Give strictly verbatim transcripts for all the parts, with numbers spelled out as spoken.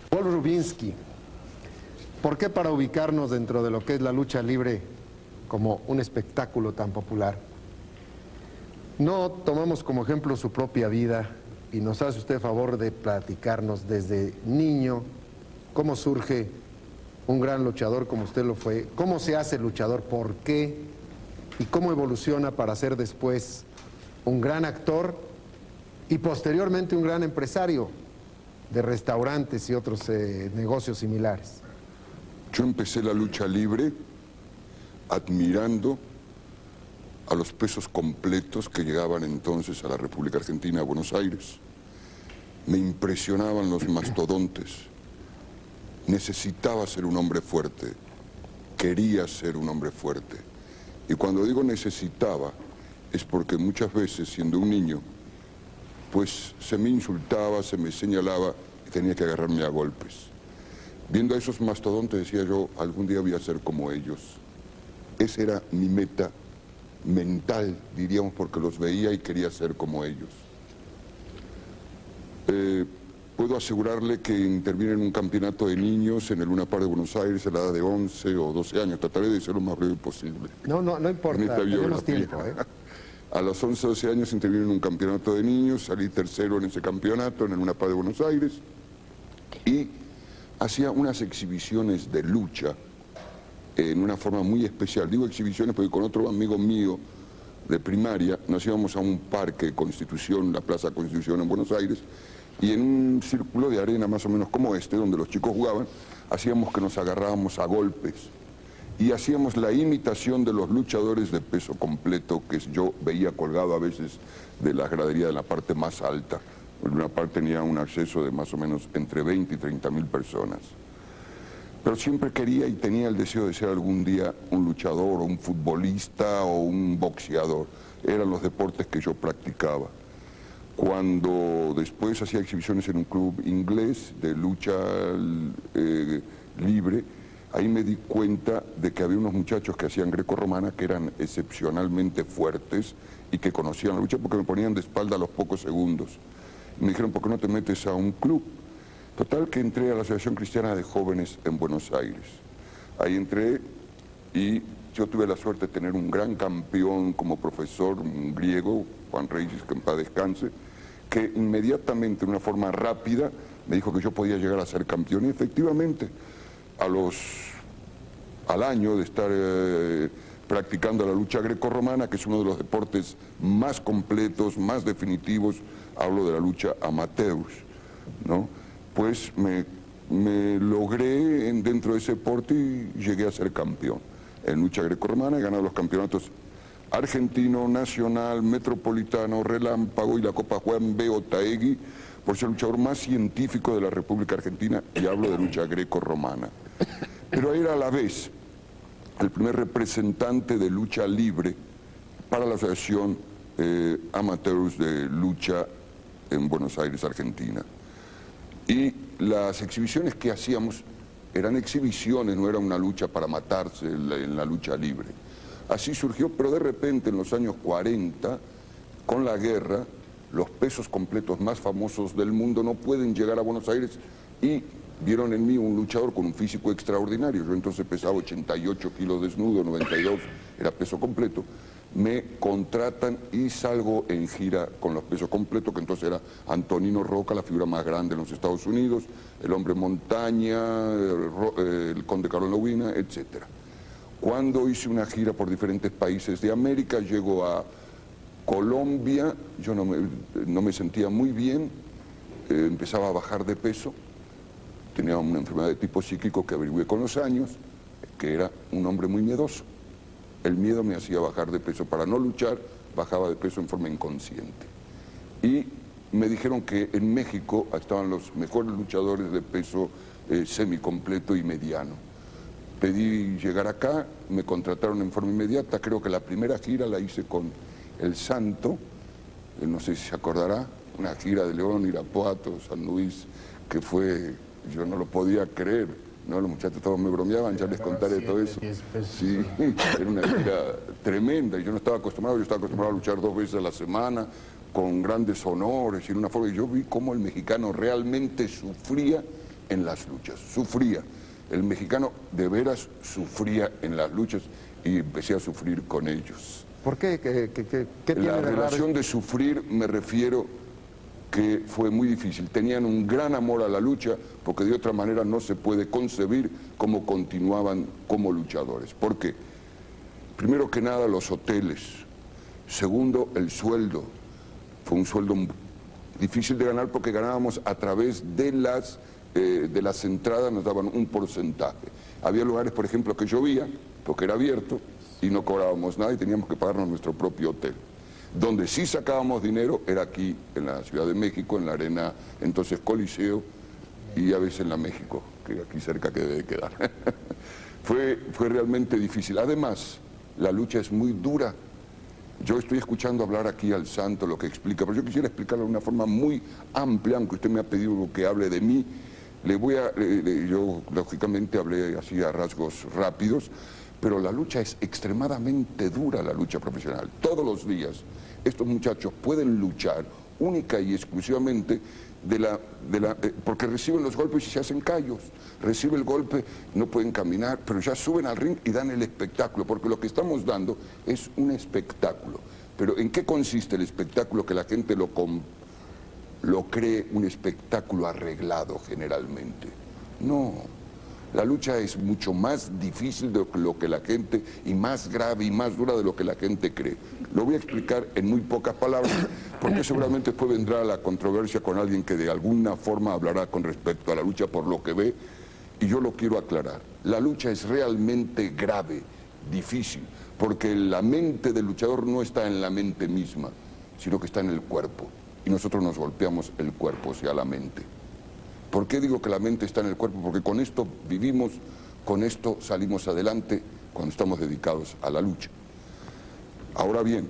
Paul Rubinsky, ¿por qué para ubicarnos dentro de lo que es la lucha libre como un espectáculo tan popular, no tomamos como ejemplo su propia vida y nos hace usted favor de platicarnos desde niño cómo surge un gran luchador como usted lo fue, cómo se hace luchador, por qué y cómo evoluciona para ser después un gran actor y posteriormente un gran empresario de restaurantes y otros eh, negocios similares? Yo empecé la lucha libre admirando a los pesos completos que llegaban entonces a la República Argentina, a Buenos Aires. Me impresionaban los mastodontes. Necesitaba ser un hombre fuerte, quería ser un hombre fuerte. Y cuando digo necesitaba, es porque muchas veces, siendo un niño, pues se me insultaba, se me señalaba y tenía que agarrarme a golpes. Viendo a esos mastodontes decía yo, algún día voy a ser como ellos. Esa era mi meta mental, diríamos, porque los veía y quería ser como ellos. Eh, puedo asegurarle que intervine en un campeonato de niños en el Luna Park de Buenos Aires a la edad de once o doce años. Trataré de ser lo más breve posible. No, no, no importa, tenemos tiempo, ¿eh? A los once o doce años intervine en un campeonato de niños, salí tercero en ese campeonato en el Luna Park de Buenos Aires y hacía unas exhibiciones de lucha en una forma muy especial. Digo exhibiciones porque con otro amigo mío de primaria nos íbamos a un parque Constitución, la Plaza Constitución en Buenos Aires, y en un círculo de arena más o menos como este, donde los chicos jugaban, hacíamos que nos agarrábamos a golpes y hacíamos la imitación de los luchadores de peso completo que yo veía colgado a veces de la gradería de la parte más alta. En una parte tenía un acceso de más o menos entre veinte y treinta mil personas. Pero siempre quería y tenía el deseo de ser algún día un luchador o un futbolista o un boxeador. Eran los deportes que yo practicaba. Cuando después hacía exhibiciones en un club inglés de lucha eh, libre, ahí me di cuenta de que había unos muchachos que hacían grecorromana que eran excepcionalmente fuertes y que conocían la lucha porque me ponían de espalda a los pocos segundos. Y me dijeron, ¿por qué no te metes a un club? Total que entré a la Asociación Cristiana de Jóvenes en Buenos Aires. Ahí entré y yo tuve la suerte de tener un gran campeón como profesor, un griego, Juan Reyes, que en paz descanse, que inmediatamente, de una forma rápida, me dijo que yo podía llegar a ser campeón. Y efectivamente, a los, al año de estar eh, practicando la lucha grecorromana, que es uno de los deportes más completos, más definitivos, hablo de la lucha amateurs, ¿no? Pues me, me logré en, dentro de ese deporte y llegué a ser campeón. En lucha grecorromana he ganado los campeonatos argentino, nacional, metropolitano, relámpago y la Copa Juan B. Otaegui por ser el luchador más científico de la República Argentina, y hablo de lucha grecorromana. Pero era a la vez el primer representante de lucha libre para la Asociación eh, Amateurs de Lucha en Buenos Aires, Argentina. Y las exhibiciones que hacíamos eran exhibiciones, no era una lucha para matarse en la, en la lucha libre. Así surgió, pero de repente en los años cuarenta, con la guerra, los pesos completos más famosos del mundo no pueden llegar a Buenos Aires y vieron en mí un luchador con un físico extraordinario. Yo entonces pesaba ochenta y ocho kilos desnudo, noventa y dos era peso completo. Me contratan y salgo en gira con los pesos completos, que entonces era Antonino Roca, la figura más grande en los Estados Unidos, el Hombre Montaña, el Conde Carlos Lobina, etcétera. Cuando hice una gira por diferentes países de América, llego a Colombia, yo no me, no me sentía muy bien, eh, empezaba a bajar de peso, tenía una enfermedad de tipo psíquico que averigüé con los años, que era un hombre muy miedoso. El miedo me hacía bajar de peso. Para no luchar, bajaba de peso en forma inconsciente. Y me dijeron que en México estaban los mejores luchadores de peso eh, semicompleto y mediano. Pedí llegar acá, me contrataron en forma inmediata. Creo que la primera gira la hice con El Santo, eh, no sé si se acordará, una gira de León, Irapuato, San Luis, que fue, yo no lo podía creer. No, los muchachos todos me bromeaban, ya les contaré todo eso. Sí, era una gira tremenda y yo no estaba acostumbrado, yo estaba acostumbrado a luchar dos veces a la semana, con grandes honores y en una forma, y yo vi cómo el mexicano realmente sufría en las luchas, sufría. El mexicano de veras sufría en las luchas y empecé a sufrir con ellos. ¿Por qué? ¿Qué, qué, qué, qué tiene La de raro? relación de sufrir me refiero que fue muy difícil. Tenían un gran amor a la lucha porque de otra manera no se puede concebir cómo continuaban como luchadores. ¿Por qué? Primero que nada los hoteles. Segundo, el sueldo. Fue un sueldo difícil de ganar porque ganábamos a través de las, eh, de las entradas, nos daban un porcentaje. Había lugares, por ejemplo, que llovía, porque era abierto, y no cobrábamos nada y teníamos que pagarnos nuestro propio hotel. Donde sí sacábamos dinero era aquí, en la Ciudad de México, en la arena, entonces Coliseo, y a veces en la México, que aquí cerca que debe quedar. fue, fue realmente difícil. Además, la lucha es muy dura. Yo estoy escuchando hablar aquí al santo lo que explica, pero yo quisiera explicarlo de una forma muy amplia, aunque usted me ha pedido que hable de mí. Le voy a, le, le, yo lógicamente hablé así a rasgos rápidos, pero la lucha es extremadamente dura, la lucha profesional. Todos los días estos muchachos pueden luchar única y exclusivamente de la, de la, eh, porque reciben los golpes y se hacen callos. Reciben el golpe, no pueden caminar, pero ya suben al ring y dan el espectáculo, porque lo que estamos dando es un espectáculo. Pero ¿en qué consiste el espectáculo? Que la gente lo, com, lo cree un espectáculo arreglado generalmente. No. La lucha es mucho más difícil de lo que la gente, y más grave y más dura de lo que la gente cree. Lo voy a explicar en muy pocas palabras, porque seguramente después vendrá la controversia con alguien que de alguna forma hablará con respecto a la lucha por lo que ve, y yo lo quiero aclarar. La lucha es realmente grave, difícil, porque la mente del luchador no está en la mente misma, sino que está en el cuerpo, y nosotros nos golpeamos el cuerpo, o sea, la mente. ¿Por qué digo que la mente está en el cuerpo? Porque con esto vivimos, con esto salimos adelante cuando estamos dedicados a la lucha. Ahora bien,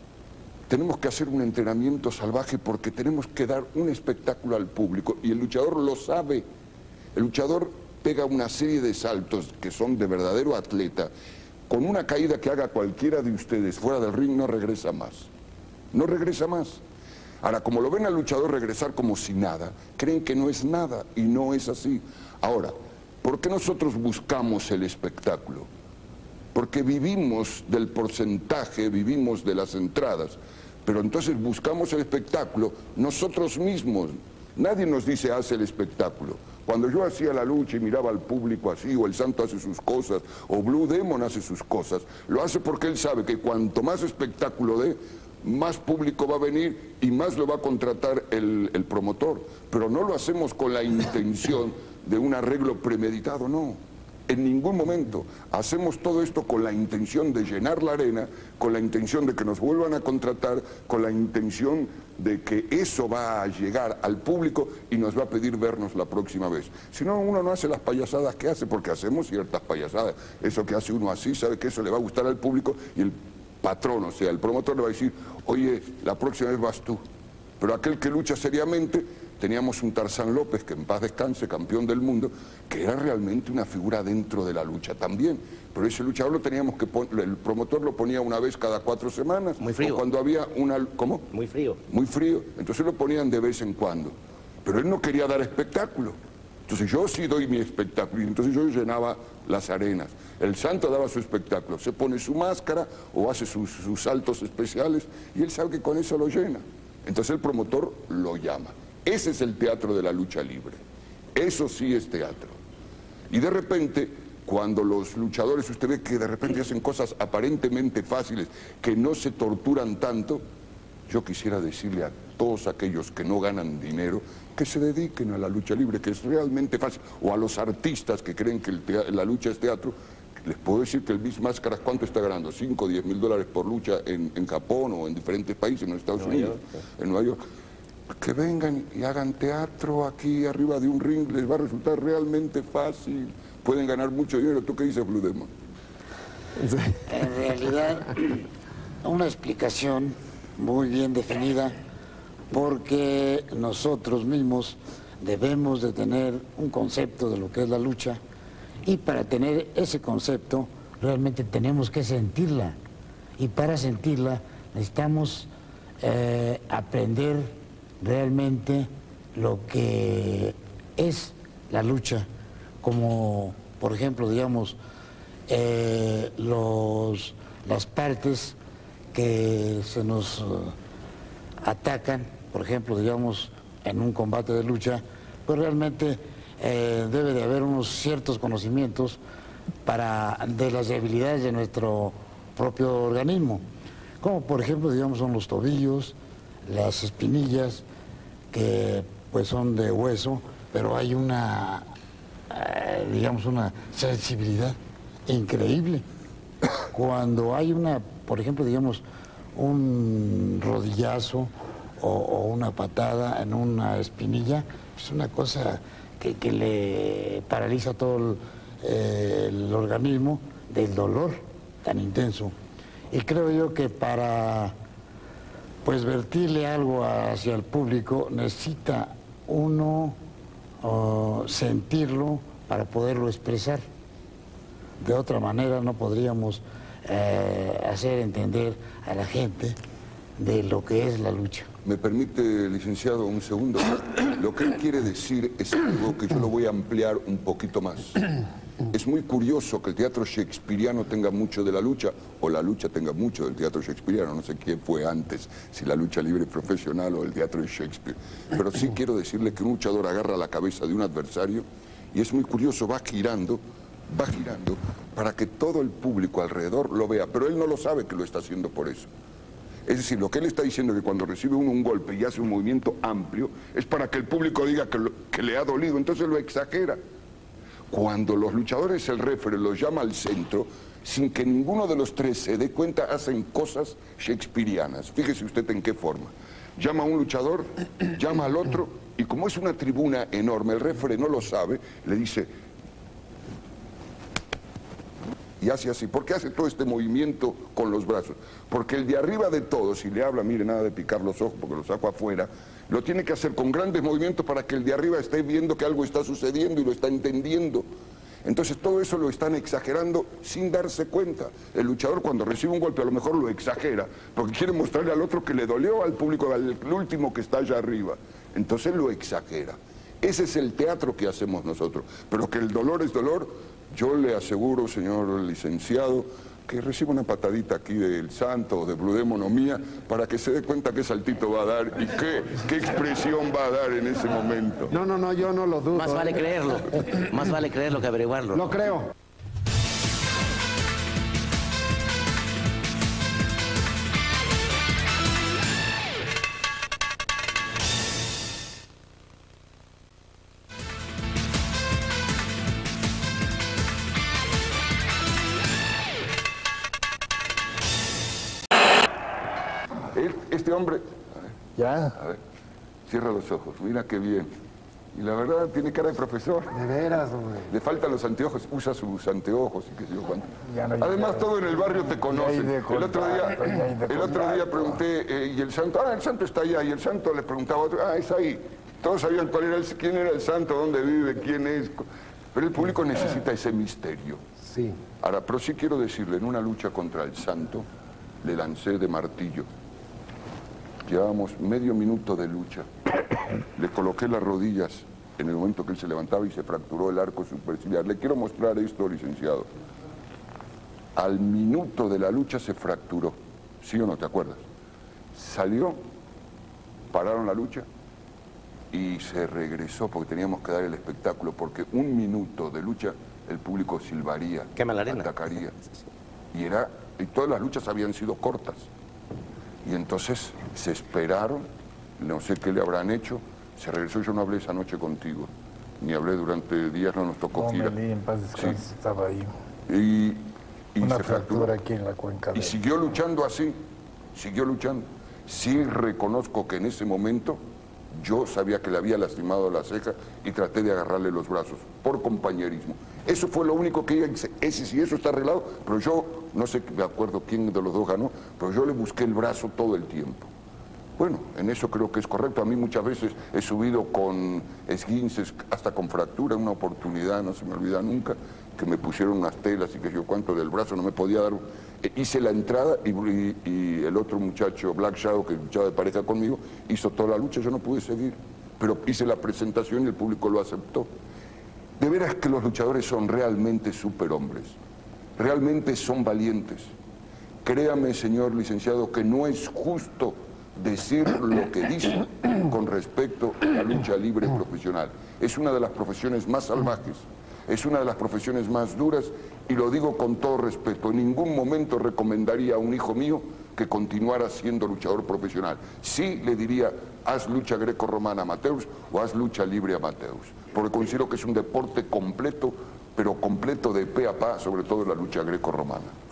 tenemos que hacer un entrenamiento salvaje porque tenemos que dar un espectáculo al público y el luchador lo sabe. El luchador pega una serie de saltos que son de verdadero atleta. Con una caída que haga cualquiera de ustedes fuera del ring no regresa más. No regresa más. Ahora, como lo ven al luchador regresar como si nada, creen que no es nada y no es así. Ahora, ¿por qué nosotros buscamos el espectáculo? Porque vivimos del porcentaje, vivimos de las entradas, pero entonces buscamos el espectáculo nosotros mismos. Nadie nos dice haz el espectáculo. Cuando yo hacía la lucha y miraba al público así, o el santo hace sus cosas, o Blue Demon hace sus cosas, lo hace porque él sabe que cuanto más espectáculo dé, más público va a venir y más lo va a contratar el, el promotor. Pero no lo hacemos con la intención de un arreglo premeditado, no. En ningún momento. Hacemos todo esto con la intención de llenar la arena, con la intención de que nos vuelvan a contratar, con la intención de que eso va a llegar al público y nos va a pedir vernos la próxima vez. Si no, uno no hace las payasadas que hace, porque hacemos ciertas payasadas. Eso que hace uno así, sabe que eso le va a gustar al público y el patrón, o sea, el promotor le va a decir, oye, la próxima vez vas tú. Pero aquel que lucha seriamente, teníamos un Tarzán López, que en paz descanse, campeón del mundo, que era realmente una figura dentro de la lucha también. Pero ese luchador lo teníamos que poner, el promotor lo ponía una vez cada cuatro semanas. Muy frío. O cuando había una... ¿Cómo? Muy frío. Muy frío. Entonces lo ponían de vez en cuando. Pero él no quería dar espectáculo. Entonces yo sí doy mi espectáculo, y entonces yo llenaba las arenas. El santo daba su espectáculo, se pone su máscara o hace sus, sus saltos especiales y él sabe que con eso lo llena. Entonces el promotor lo llama. Ese es el teatro de la lucha libre. Eso sí es teatro. Y de repente, cuando los luchadores, usted ve que de repente hacen cosas aparentemente fáciles, que no se torturan tanto, yo quisiera decirle a todos aquellos que no ganan dinero, que se dediquen a la lucha libre, que es realmente fácil, o a los artistas que creen que el la lucha es teatro. Les puedo decir que el Miss Máscaras, ¿cuánto está ganando? cinco o diez mil dólares por lucha en, en Japón o en diferentes países, en Estados Nueva Unidos, York, sí. en Nueva York. Que vengan y hagan teatro aquí arriba de un ring, les va a resultar realmente fácil. Pueden ganar mucho dinero. ¿Tú qué dices, Blue Demon? En realidad, una explicación muy bien definida, porque nosotros mismos debemos de tener un concepto de lo que es la lucha, y para tener ese concepto realmente tenemos que sentirla, y para sentirla necesitamos eh, aprender realmente lo que es la lucha, como por ejemplo, digamos, eh, los, las partes que se nos uh, atacan, por ejemplo, digamos, en un combate de lucha, pues realmente eh, debe de haber unos ciertos conocimientos para, de las debilidades de nuestro propio organismo, como por ejemplo, digamos, son los tobillos, las espinillas, que pues son de hueso, pero hay una, eh, digamos, una sensibilidad increíble. Cuando hay una, por ejemplo, digamos, un rodillazo o, o una patada en una espinilla, es una cosa que, que le paraliza todo el, eh, el organismo del dolor tan intenso. Y creo yo que para pues vertirle algo hacia el público necesita uno uh, sentirlo para poderlo expresar. De otra manera no podríamos eh, hacer entender a la gente de lo que es la lucha. ¿Me permite, licenciado, un segundo? Lo que él quiere decir es algo que yo lo voy a ampliar un poquito más. Es muy curioso que el teatro shakespeariano tenga mucho de la lucha, o la lucha tenga mucho del teatro shakespeariano. No sé quién fue antes, si la lucha libre profesional o el teatro de Shakespeare. Pero sí quiero decirle que un luchador agarra la cabeza de un adversario y es muy curioso, va girando, va girando para que todo el público alrededor lo vea, pero él no lo sabe que lo está haciendo por eso. Es decir, lo que él está diciendo es que cuando recibe uno un golpe y hace un movimiento amplio, es para que el público diga que, lo, que le ha dolido, entonces lo exagera. Cuando los luchadores, el referee los llama al centro, sin que ninguno de los tres se dé cuenta, hacen cosas shakespearianas. Fíjese usted en qué forma. Llama a un luchador, llama al otro, y como es una tribuna enorme, el referee no lo sabe, le dice... Y hace así. ¿Por qué hace todo este movimiento con los brazos? Porque el de arriba de todos, si le habla, mire, nada de picar los ojos porque los saco afuera, lo tiene que hacer con grandes movimientos para que el de arriba esté viendo que algo está sucediendo y lo está entendiendo. Entonces todo eso lo están exagerando sin darse cuenta. El luchador cuando recibe un golpe a lo mejor lo exagera, porque quiere mostrarle al otro que le dolió, al público, al último que está allá arriba. Entonces lo exagera. Ese es el teatro que hacemos nosotros. Pero que el dolor es dolor, yo le aseguro, señor licenciado, que reciba una patadita aquí del Santo o de Blue Demon o mía para que se dé cuenta qué saltito va a dar y qué, qué expresión va a dar en ese momento. No, no, no, yo no lo dudo. Más vale creerlo, más vale creerlo que averiguarlo. Lo creo. Este hombre, Ya. a ver, cierra los ojos, mira qué bien. Y la verdad tiene cara de profesor. De veras, hombre. Le faltan los anteojos, usa sus anteojos y qué sé yo cuánto. Ya no hay Además de- todo en el barrio te conoce. ya hay de El otro día, contacto, ya hay de el otro día pregunté, eh, y el santo, ah, el santo está allá, y el santo le preguntaba a otro, ah, es ahí. Todos sabían cuál era el, quién era el santo, dónde vive, quién es. Pero el público necesita ese misterio. Sí. Ahora, pero sí quiero decirle, en una lucha contra el santo, le lancé de martillo. Llevábamos medio minuto de lucha. Le coloqué las rodillas en el momento que él se levantaba y se fracturó el arco superciliar. Le quiero mostrar esto, licenciado. Al minuto de la lucha se fracturó. ¿Sí o no te acuerdas? Salió, pararon la lucha y se regresó porque teníamos que dar el espectáculo, porque un minuto de lucha el público silbaría, Quema la arena. atacaría. Y, era, y todas las luchas habían sido cortas. Y entonces se esperaron, no sé qué le habrán hecho, se regresó. Yo no hablé esa noche contigo, ni hablé durante días, no nos tocó gira. Omelí, en paz descanse, Sí. estaba ahí. Y, y Una se fracturó. fractura aquí en la cuenca. Y de- siguió luchando así, siguió luchando. Sí reconozco que en ese momento yo sabía que le había lastimado la ceja y traté de agarrarle los brazos, por compañerismo. Eso fue lo único que hice. Ese sí, eso está arreglado, pero yo, no sé, me acuerdo quién de los dos ganó, pero yo le busqué el brazo todo el tiempo. Bueno, en eso creo que es correcto. A mí muchas veces he subido con esguinces, hasta con fractura, una oportunidad, no se me olvida nunca, que me pusieron unas telas y que yo cuánto del brazo no me podía dar. Eh, hice la entrada y, y- y el otro muchacho, Black Shadow, que luchaba de pareja conmigo, hizo toda la lucha, yo no pude seguir. Pero hice la presentación y el público lo aceptó. De veras que los luchadores son realmente superhombres, realmente son valientes. Créame, señor licenciado, que no es justo decir lo que dice con respecto a la lucha libre profesional. Es una de las profesiones más salvajes, es una de las profesiones más duras, y lo digo con todo respeto. En ningún momento recomendaría a un hijo mío que continuara siendo luchador profesional. Sí le diría, haz lucha greco-romana amateurs o haz lucha libre amateurs, porque considero que es un deporte completo, pero completo de pe a pa, sobre todo la lucha greco-romana.